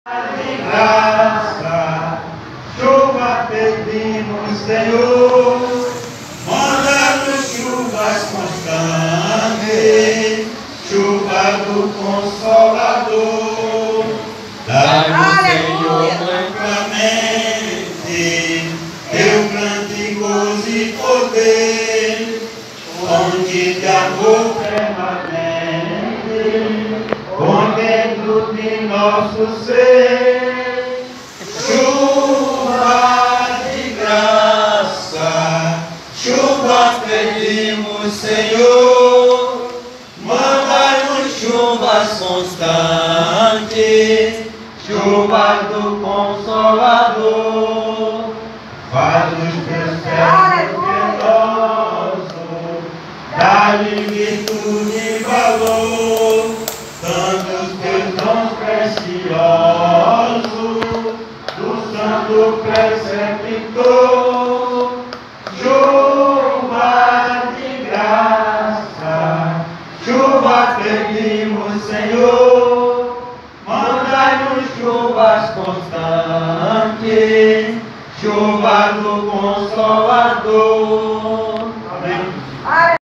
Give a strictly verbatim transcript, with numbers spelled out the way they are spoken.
De graça, chuva pedimos, Senhor, manda-nos chuvas constantes, chuva do Consolador. Dai-nos, Senhor, francamente, teu grande gozo e poder, fonte de amor permanente, com dentro de nosso ser, chuva de graça, chuva pedimos, Senhor, manda-nos chuvas constantes, chuva do Consolador, faz os teus céus penosos, dá-lhe virtude e valor, tantos teus dons preciosos, do santo preceptor, chuva de graça, chuva pedimos, Senhor, manda-nos chuvas constantes, chuva do Consolador.